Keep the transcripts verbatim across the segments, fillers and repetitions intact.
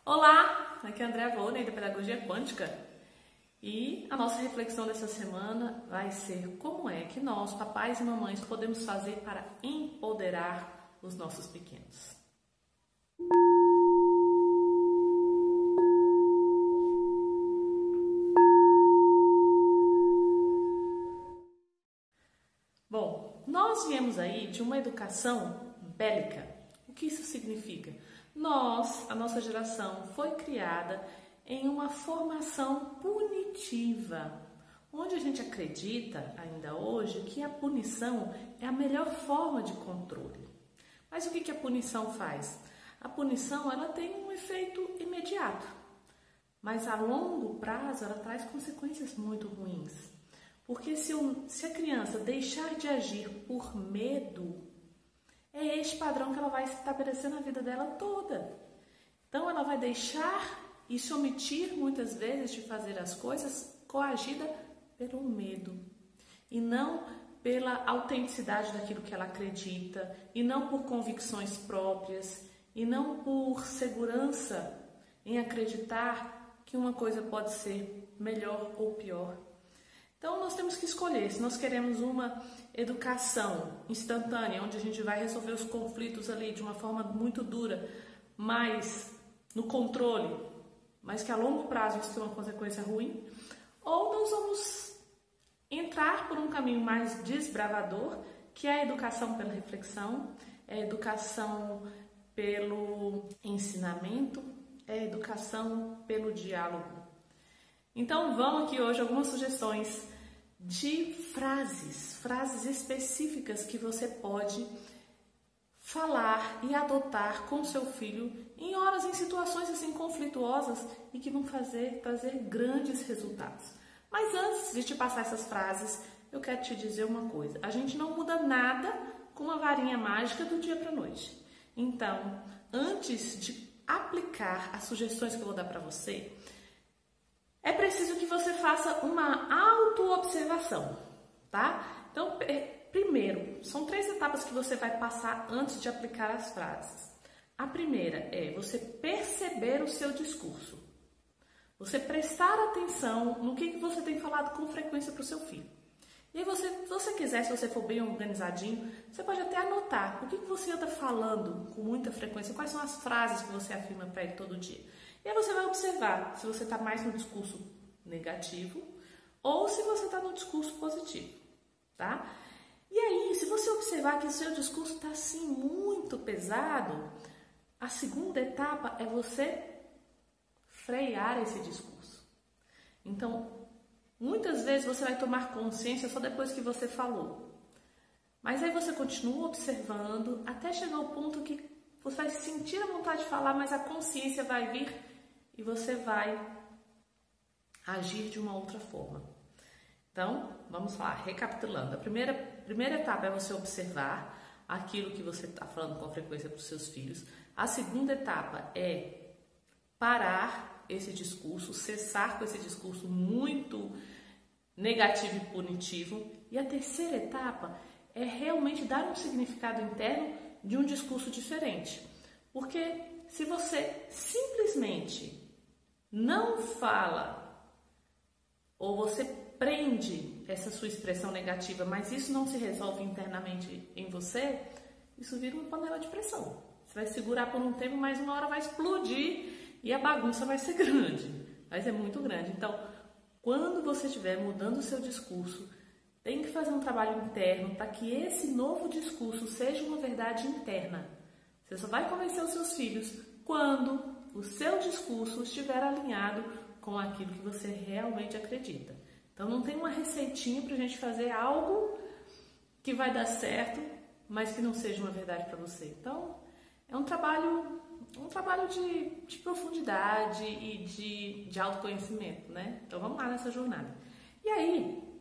Olá, aqui é a Andrea Volney da Pedagogia Quântica e a nossa reflexão dessa semana vai ser como é que nós, papais e mamães, podemos fazer para empoderar os nossos pequenos. Bom, nós viemos aí de uma educação bélica. O que isso significa? Nós, a nossa geração, foi criada em uma formação punitiva, onde a gente acredita, ainda hoje, que a punição é a melhor forma de controle. Mas o que a punição faz? A punição ela tem um efeito imediato, mas a longo prazo ela traz consequências muito ruins. Porque se, um, se a criança deixar de agir por medo, é este padrão que ela vai estabelecer na vida dela toda. Então, ela vai deixar e se omitir muitas vezes de fazer as coisas coagida pelo medo. E não pela autenticidade daquilo que ela acredita, e não por convicções próprias, e não por segurança em acreditar que uma coisa pode ser melhor ou pior. Então, nós temos que escolher se nós queremos uma educação instantânea, onde a gente vai resolver os conflitos ali de uma forma muito dura, mas no controle, mas que a longo prazo isso tem uma consequência ruim, ou nós vamos entrar por um caminho mais desbravador, que é a educação pela reflexão, é a educação pelo ensinamento, é a educação pelo diálogo. Então, vão aqui hoje algumas sugestões de frases, frases específicas que você pode falar e adotar com seu filho em horas, em situações assim conflituosas e que vão fazer, trazer grandes resultados. Mas antes de te passar essas frases, eu quero te dizer uma coisa. A gente não muda nada com uma varinha mágica do dia para a noite. Então, antes de aplicar as sugestões que eu vou dar para você, é preciso que você faça uma autoobservação, tá? Então, primeiro, são três etapas que você vai passar antes de aplicar as frases. A primeira é você perceber o seu discurso. Você prestar atenção no que você tem falado com frequência para o seu filho. E aí, você, se você quiser, se você for bem organizadinho, você pode até anotar o que você anda falando com muita frequência, quais são as frases que você afirma para ele todo dia. E aí você vai observar se você está mais no discurso negativo ou se você está no discurso positivo, tá? E aí, se você observar que o seu discurso está assim muito pesado, a segunda etapa é você frear esse discurso. Então, muitas vezes você vai tomar consciência só depois que você falou. Mas aí você continua observando até chegar ao ponto que você vai sentir a vontade de falar, mas a consciência vai vir e você vai agir de uma outra forma. Então, vamos lá, recapitulando. A primeira, primeira etapa é você observar aquilo que você está falando com frequência para os seus filhos. A segunda etapa é parar esse discurso, cessar com esse discurso muito negativo e punitivo. E a terceira etapa é realmente dar um significado interno de um discurso diferente. Porque se você simplesmente não fala, ou você prende essa sua expressão negativa, mas isso não se resolve internamente em você, isso vira uma panela de pressão. Você vai segurar por um tempo, mas uma hora vai explodir e a bagunça vai ser grande, vai ser muito grande. Então, quando você estiver mudando o seu discurso, tem que fazer um trabalho interno para que esse novo discurso seja uma verdade interna. Você só vai convencer os seus filhos quando o seu discurso estiver alinhado com aquilo que você realmente acredita. Então, não tem uma receitinha para a gente fazer algo que vai dar certo, mas que não seja uma verdade para você. Então, é um trabalho, um trabalho de, de profundidade e de, de autoconhecimento, né? Então, vamos lá nessa jornada. E aí,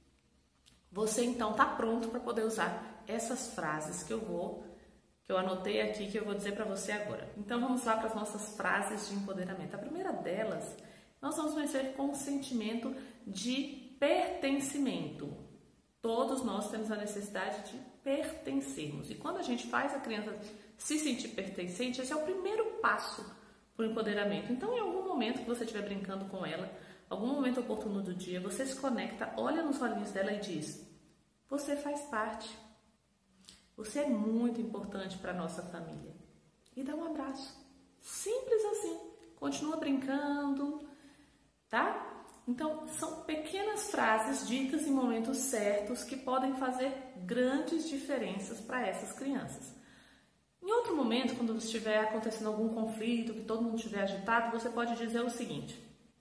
você então está pronto para poder usar essas frases que eu vou que eu anotei aqui, que eu vou dizer para você agora. Então, vamos lá para as nossas frases de empoderamento. A primeira delas, nós vamos vencer com o sentimento de pertencimento. Todos nós temos a necessidade de pertencermos. E quando a gente faz a criança se sentir pertencente, esse é o primeiro passo para o empoderamento. Então, em algum momento que você estiver brincando com ela, algum momento oportuno do dia, você se conecta, olha nos olhinhos dela e diz: você faz parte. Você é muito importante para a nossa família. E dá um abraço. Simples assim. Continua brincando, tá? Então, são pequenas frases ditas em momentos certos que podem fazer grandes diferenças para essas crianças. Em outro momento, quando estiver acontecendo algum conflito, que todo mundo estiver agitado, você pode dizer o seguinte: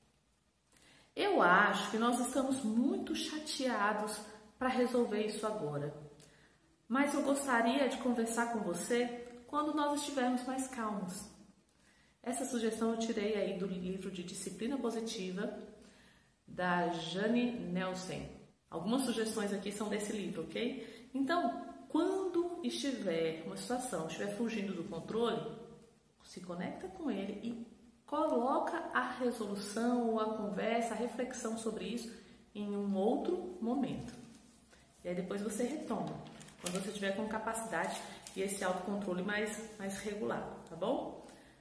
eu acho que nós estamos muito chateados para resolver isso agora, mas eu gostaria de conversar com você quando nós estivermos mais calmos. Essa sugestão eu tirei aí do livro de Disciplina Positiva, da Jane Nelsen. Algumas sugestões aqui são desse livro, ok? Então, quando estiver uma situação, estiver fugindo do controle, se conecta com ele e coloca a resolução ou a conversa, a reflexão sobre isso em um outro momento. E aí depois você retoma, quando você estiver com capacidade e esse autocontrole mais, mais regular, tá bom?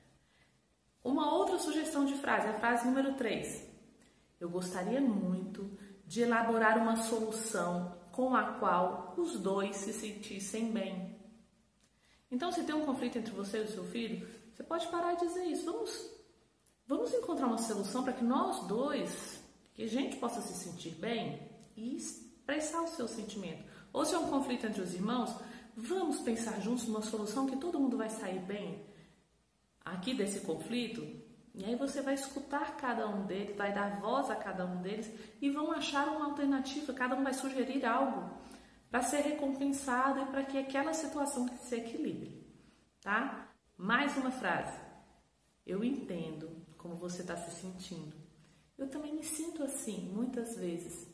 Uma outra sugestão de frase, a frase número três. Eu gostaria muito de elaborar uma solução com a qual os dois se sentissem bem. Então, se tem um conflito entre você e o seu filho, você pode parar e dizer isso. Vamos, vamos encontrar uma solução para que nós dois, que a gente possa se sentir bem e expressar o seu sentimento. Ou se é um conflito entre os irmãos, vamos pensar juntos numa solução que todo mundo vai sair bem aqui desse conflito. E aí você vai escutar cada um deles, vai dar voz a cada um deles e vão achar uma alternativa, cada um vai sugerir algo para ser recompensado e para que aquela situação se equilibre, tá? Mais uma frase. Eu entendo como você está se sentindo. Eu também me sinto assim, muitas vezes.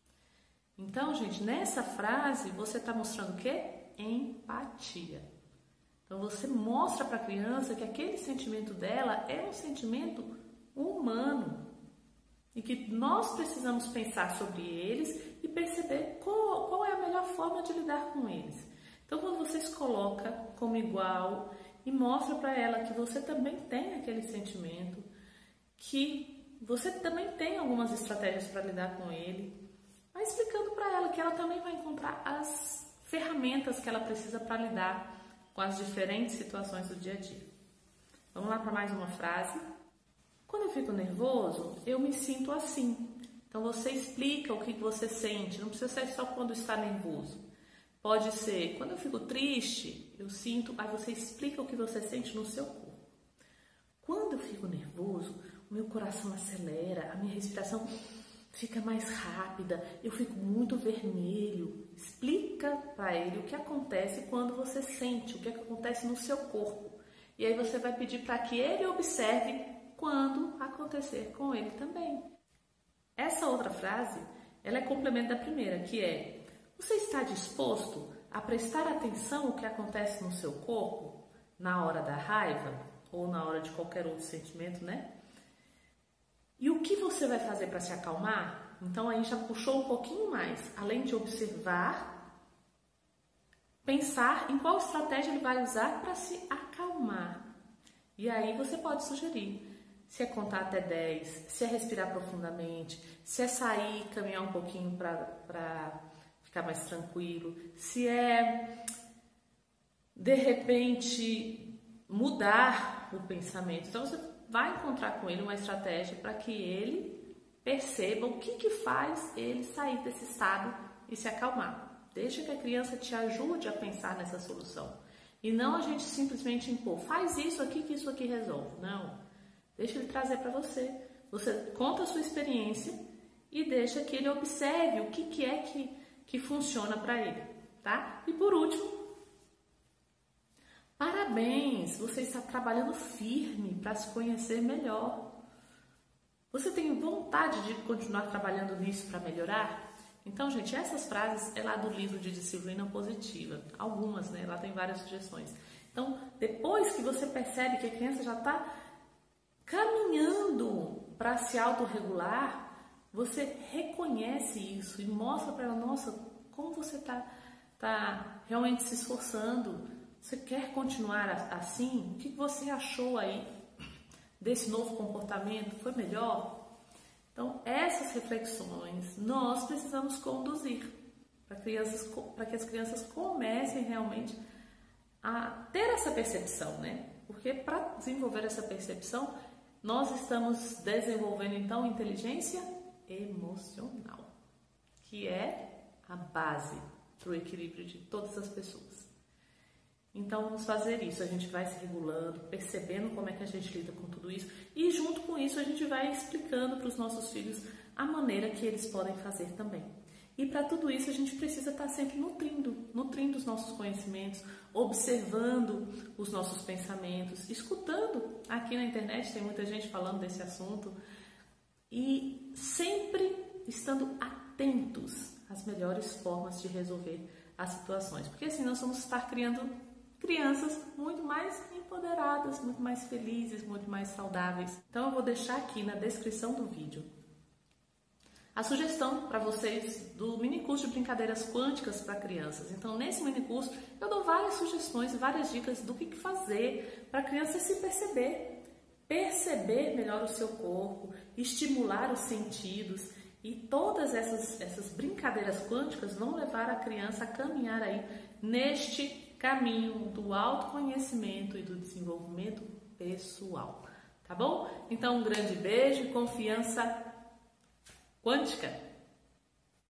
Então, gente, nessa frase você está mostrando o quê? Empatia. Então, você mostra para a criança que aquele sentimento dela é um sentimento humano e que nós precisamos pensar sobre eles e perceber qual, qual é a melhor forma de lidar com eles. Então, quando você se coloca como igual e mostra para ela que você também tem aquele sentimento, que você também tem algumas estratégias para lidar com ele, vai explicando para ela que ela também vai encontrar as ferramentas que ela precisa para lidar com as diferentes situações do dia a dia. Vamos lá para mais uma frase. Quando eu fico nervoso, eu me sinto assim. Então você explica o que você sente, não precisa ser só quando está nervoso. Pode ser, quando eu fico triste, eu sinto, aí você explica o que você sente no seu corpo. Quando eu fico nervoso, o meu coração acelera, a minha respiração fica mais rápida, eu fico muito vermelho. Explica para ele o que acontece quando você sente, o que acontece no seu corpo. E aí você vai pedir para que ele observe quando acontecer com ele também. Essa outra frase, ela é complemento da primeira, que é: você está disposto a prestar atenção ao que acontece no seu corpo na hora da raiva ou na hora de qualquer outro sentimento, né? E o que você vai fazer para se acalmar? Então, aí já puxou um pouquinho mais. Além de observar, pensar em qual estratégia ele vai usar para se acalmar. E aí você pode sugerir se é contar até dez, se é respirar profundamente, se é sair, caminhar um pouquinho para ficar mais tranquilo, se é, de repente, mudar o pensamento. Então, você vai encontrar com ele uma estratégia para que ele perceba o que, que faz ele sair desse estado e se acalmar. Deixa que a criança te ajude a pensar nessa solução. E não a gente simplesmente impor, faz isso aqui que isso aqui resolve. Não. Deixa ele trazer para você. Você conta a sua experiência e deixa que ele observe o que, que é que, que funciona para ele. Tá? E por último, parabéns! Você está trabalhando firme para se conhecer melhor. Você tem vontade de continuar trabalhando nisso para melhorar? Então, gente, essas frases é lá do livro de Disciplina Positiva. Algumas, né? Lá tem várias sugestões. Então, depois que você percebe que a criança já está caminhando para se autorregular, você reconhece isso e mostra para ela, nossa, como você está tá realmente se esforçando. Você quer continuar assim? O que você achou aí desse novo comportamento foi melhor? Então, essas reflexões nós precisamos conduzir para crianças, para que as crianças comecem realmente a ter essa percepção, né? Porque para desenvolver essa percepção, nós estamos desenvolvendo então inteligência emocional, que é a base para o equilíbrio de todas as pessoas. Então vamos fazer isso, a gente vai se regulando, percebendo como é que a gente lida com tudo isso e junto com isso a gente vai explicando para os nossos filhos a maneira que eles podem fazer também. E para tudo isso a gente precisa estar sempre nutrindo, nutrindo os nossos conhecimentos, observando os nossos pensamentos, escutando. Aqui na internet tem muita gente falando desse assunto e sempre estando atentos às melhores formas de resolver as situações. Porque assim nós vamos estar criando crianças muito mais empoderadas, muito mais felizes, muito mais saudáveis. Então eu vou deixar aqui na descrição do vídeo a sugestão para vocês do mini curso de brincadeiras quânticas para crianças. Então, nesse mini curso, eu dou várias sugestões, várias dicas do que fazer para a criança se perceber, perceber melhor o seu corpo, estimular os sentidos. E todas essas, essas brincadeiras quânticas vão levar a criança a caminhar aí neste caminho do autoconhecimento e do desenvolvimento pessoal. Tá bom? Então, um grande beijo e confiança quântica!